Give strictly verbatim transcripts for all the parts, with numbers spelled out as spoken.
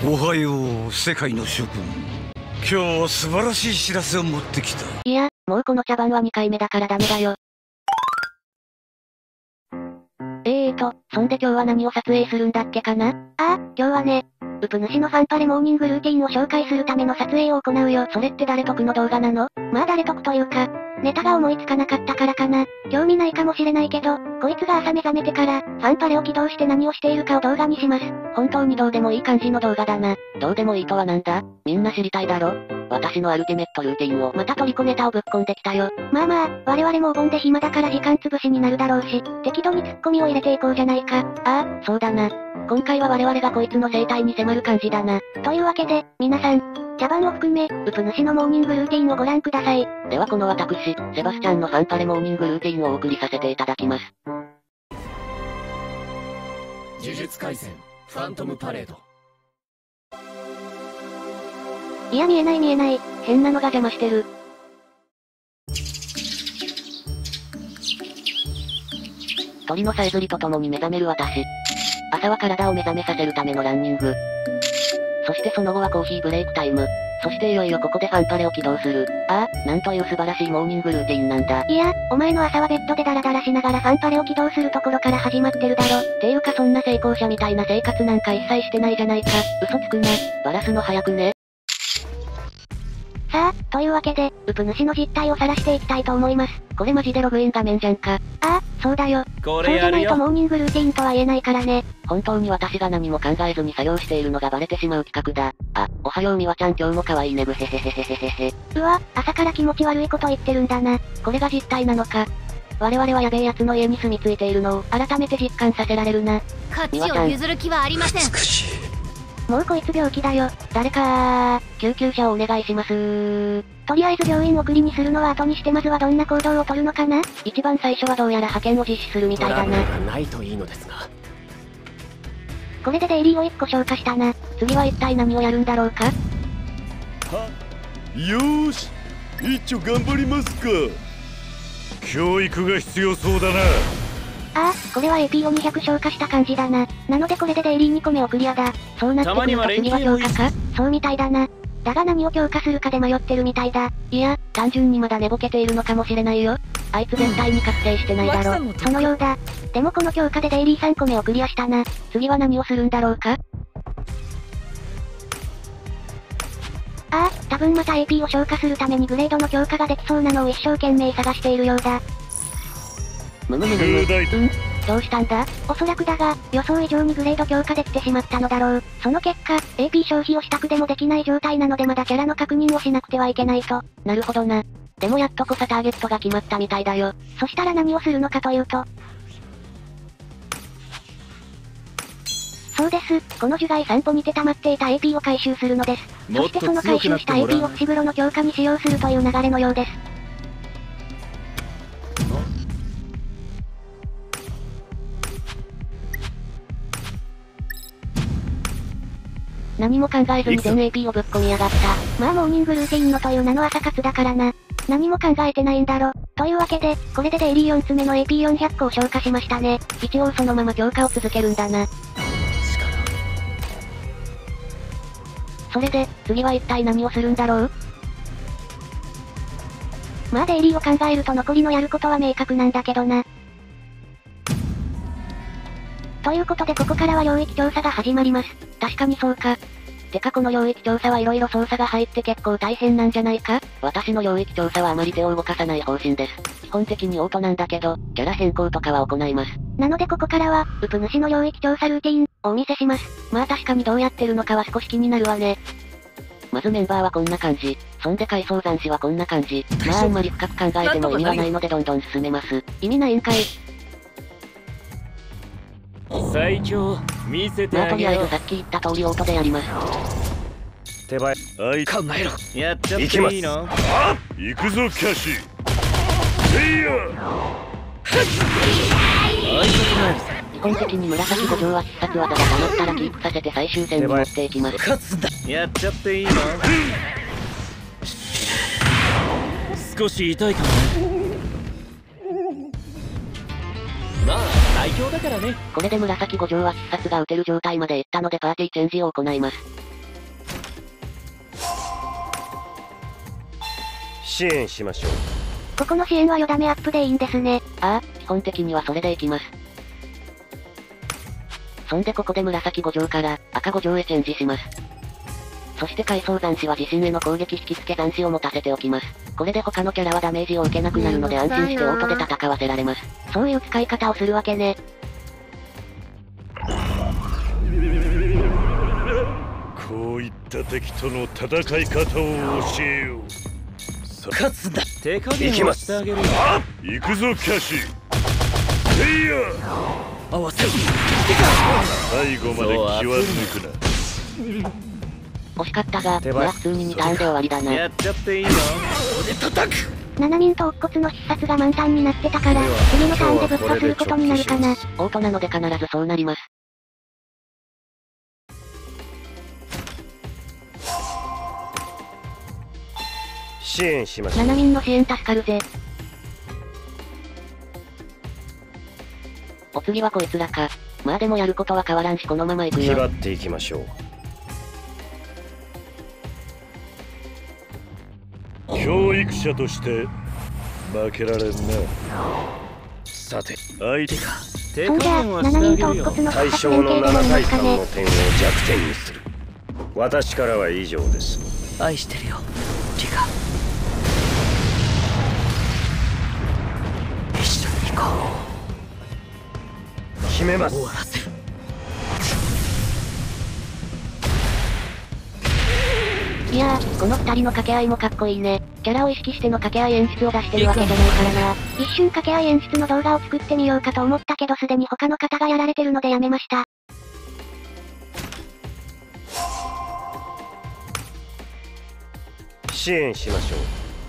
おはよう、世界の諸君。今日は素晴らしい知らせを持ってきた。 いや、もうこの茶番はにかいめだからダメだよ。えーと、そんで今日は何を撮影するんだっけかな？ああ、今日はね、ウプ主のファンパレモーニングルーティンを紹介するための撮影を行うよ。それって誰得の動画なの？まあ誰得というか、ネタが思いつかなかったからかな。興味ないかもしれないけど、こいつが朝目覚めてから、ファンパレを起動して何をしているかを動画にします。 本当にどうでもいい感じの動画だな。どうでもいいとはなんだ？みんな知りたいだろ？私のアルティメットルーティンをまたトリコネタをぶっ込んできたよ。 まあまあ、我々もお盆で暇だから時間潰しになるだろうし、適度にツッコミを入れていこうじゃないか。 ああ、そうだな。今回は我々がこいつの生態に迫る感じだな。 というわけで、皆さん、茶番を含め、ウプ主のモーニングルーティンをご覧ください。 ではこの私、セバスチャンのファンパレモーニングルーティンをお送りさせていただきます。 呪術廻戦、ファントムパレード。 いや見えない見えない、 変なのが邪魔してる。鳥のさえずりとともに目覚める私。朝は体を目覚めさせるためのランニング。そしてその後はコーヒーブレイクタイム。そしていよいよここでファンパレを起動する。ああ、なんという素晴らしいモーニングルーティンなんだ。 いや、お前の朝はベッドでダラダラしながらファンパレを起動するところから始まってるだろ。 ていうかそんな成功者みたいな生活なんか一切してないじゃないか。嘘つくな。バラすの早くね。 さあ、というわけで、ウプ主の実態を晒していきたいと思います。 これマジでログイン画面じゃんか。 ああ、そうだよ。 こそうじゃないとモーニングルーティンとは言えないからね。 本当に私が何も考えずに作業しているのがバレてしまう企画だ。あ、おはようみわちゃん今日も可愛いねブヘヘヘヘヘヘヘ。 うわ、朝から気持ち悪いこと言ってるんだな。 これが実態なのか。我々はやべえ奴の家に住み着いているのを改めて実感させられるな。 価値を譲る気はありません。 美しい。 もうこいつ病気だよ。 誰か救急車をお願いします。 とりあえず病院送りにするのは後にしてまずはどんな行動を取るのかな？ 一番最初はどうやら派遣を実施するみたいだな。 ないといいのですが。 これでデイリーをいっこ消化したな。 次は一体何をやるんだろうか？ は、よーし、一丁頑張りますか。 教育が必要そうだな。 ああ、これは エーピー をにひゃく消化した感じだな。なのでこれでデイリーにこめをクリアだ。 そうなってくると次は強化か？ そうみたいだな。だが何を強化するかで迷ってるみたいだ。 いや、単純にまだ寝ぼけているのかもしれないよ。あいつ絶対に確定してないだろ。 そのようだ。でもこの強化でデイリーさんこめをクリアしたな。 次は何をするんだろうか？ ああ、多分また エーピー を消化するためにグレードの強化ができそうなのを一生懸命探しているようだ。 むむむむむ。うん、どうしたんだ？ おそらくだが、予想以上にグレード強化できてしまったのだろう。その結果、エーピー 消費をしたくでもできない状態なのでまだキャラの確認をしなくてはいけないと。 なるほどな。でもやっとこさターゲットが決まったみたいだよ。 そしたら何をするのかというと。そうです。この樹害散歩にて溜まっていた エーピー を回収するのです。そしてその回収した エーピー を伏黒の強化に使用するという流れのようです。 何も考えずに全 エーピー をぶっ込みやがった。 まあモーニングルーティンのという名の朝活だからな。何も考えてないんだろ。というわけで、これでデイリーよんつめの エーピーよんひゃく 個を消化しましたね。 一応そのまま強化を続けるんだな。それで、次は一体何をするんだろう？ まあデイリーを考えると残りのやることは明確なんだけどな。ということでここからは領域調査が始まります。 確かにそうか。てかこの領域調査は色々操作が入って結構大変なんじゃないか？私の領域調査はあまり手を動かさない方針です。基本的にオートなんだけど、キャラ変更とかは行います。 なのでここからは、ウプ主の領域調査ルーティン、をお見せします。 まあ確かにどうやってるのかは少し気になるわね。まずメンバーはこんな感じ。そんで階層残死はこんな感じ。まああんまり深く考えても意味はないのでどんどん進めます。意味ないんかい。 最強、見せてまあとりあえあげよう。 ずさっき言った通りオートでやります。 手早はい、 考えろ。やっちゃっていいの？ あ、行くぞキャシー。せいや。 基本的に紫五条は必殺技が溜まったらキープさせて最終戦に持っていきます。 勝つだ。やっちゃっていいの？少し痛いかもね。まあ最強だからね。 これで紫五条は必殺が打てる状態までいったのでパーティーチェンジを行います。 支援しましょう。 ここの支援はよだめアップでいいんですね。 ああ、基本的にはそれでいきます。そんでここで紫ご条から赤ご条へチェンジします。そして階層残死は自身への攻撃引き付け残死を持たせておきます。これで他のキャラはダメージを受けなくなるので安心してオートで戦わせられます。そういう使い方をするわけね。 こういった敵との戦い方を教えよう。 勝つんだ。手加減をしてあげるよ。 行くぞキャシー。せいや合わせる。 最後まで気は抜くな。 惜しかったが、まあ普通ににターンで終わりだな。 やっちゃっていいの？で叩く。 ななにんと乙骨の必殺が満タンになってたから、次のターンでぶっ破することになるかな。 オートなので必ずそうなります。 支援しましょう。 ななにんの支援助かるぜ。お次はこいつらか。まあでもやることは変わらんしこのまま行くよ。 気張っていきましょう。教育者として負けられんな。さて、相手か。 手加そんじゃあ、 減はななにんと乙してあげるよ。 骨の必殺対象の連携でもなな対いますかねさんの。点を弱点にする。私からは以上です。 愛してるよ。リカ。一緒に行こ決めますう。終わらせる。 いやー、この二人の掛け合いもかっこいいね。キャラを意識しての掛け合い演出を出してるわけじゃないからな。 一瞬掛け合い演出の動画を作ってみようかと思ったけどすでに他の方がやられてるのでやめました。 支援しましょう。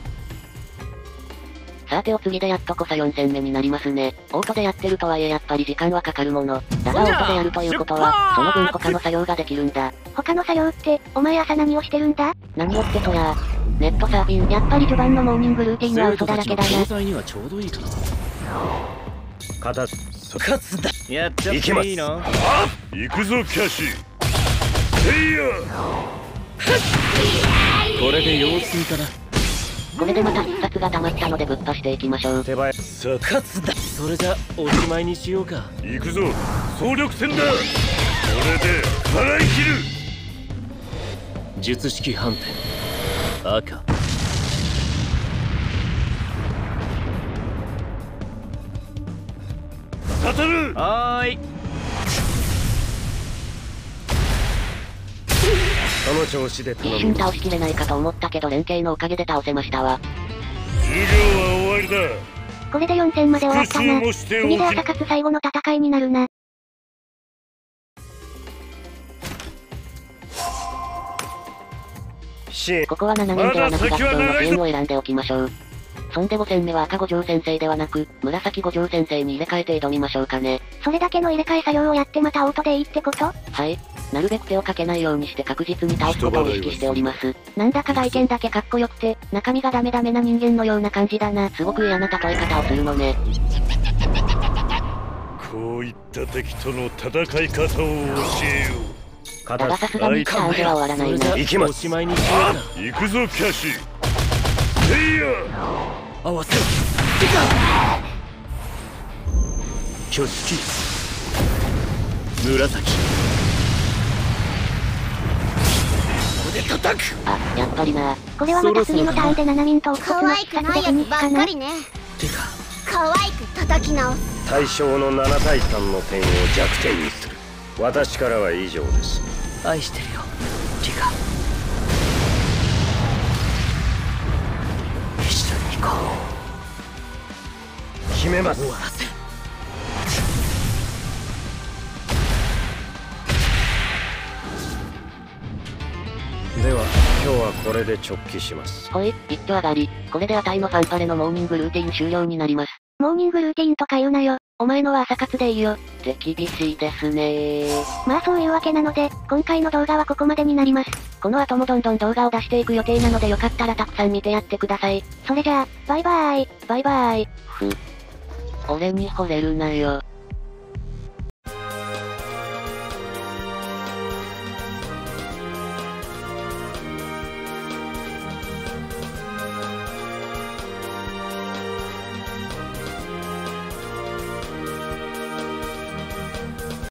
さてお次でやっとこさよん戦目になりますね。オートでやってるとはいえやっぱり時間はかかるもの。だがオートでやるということは、その分他の作業ができるんだ。 他の作業って、お前朝何をしてるんだ？ 何をってそりゃあ、ネットサーフィン。やっぱり序盤のモーニングルーティンは嘘だらけだな。 教材にはちょうどいいかな。 片勝つんだ。やっちゃっていいの？ 行くぞキャシー。せいやこれで様子見かな。 これでまた必殺が溜まったのでぶっ破していきましょう。 手早さて勝つんだ。それじゃおしまいにしようか。 行くぞ総力戦だ。これで払い切る。 術式判定赤。 当たる。 はーい。 その調子で一頼む。 瞬倒しきれないかと思ったけど連携のおかげで倒せましたわ。 授業は終わりだ。 これでよん戦まで終わったな。 復習もしておき次で朝活最後の戦いになるな。 支援。 ここはななにんではなく学長の支援を選んでおきましょう。そんでご戦目は赤五条先生ではなく、紫五条先生に入れ替えて挑みましょうかね。 それだけの入れ替え作業をやってまたオートでいいってこと？ はい。なるべく手をかけないようにして確実に倒すことを意識しております。なんだか外見だけかっこよくて、中身がダメダメな人間のような感じだな。すごく嫌な例え方をするのね。 こういった敵との戦い方を教えよう。 だがさすがにターンでは終わらないな。 それじゃおしまいにしようか。 行くぞキャシー。せいや合わせる。挙式紫。ここで叩く。 あ、やっぱりな。 これはまた次のターンでななにんと乙骨の可愛必殺でくないやつフィニッシュかな。 ばっかりね。 てか可愛く叩き直す。 対象のなな対さんの点を弱点にする。私からは以上です。 愛してるよリカ。一緒に行こ決めます。 う。終わらせる。 では今日はこれで直帰します。 ほい、一挙上がり。これで値のファンパレのモーニングルーティン終了になります。 モーニングルーティンとか言うなよ。 お前のは朝活でいいよ。手厳しいですねー。 まあそういうわけなので、今回の動画はここまでになります。 この後もどんどん動画を出していく予定なのでよかったらたくさん見てやってください。 それじゃあ、バイバーイ。 バイバーイ。ふ。俺に惚れるなよ。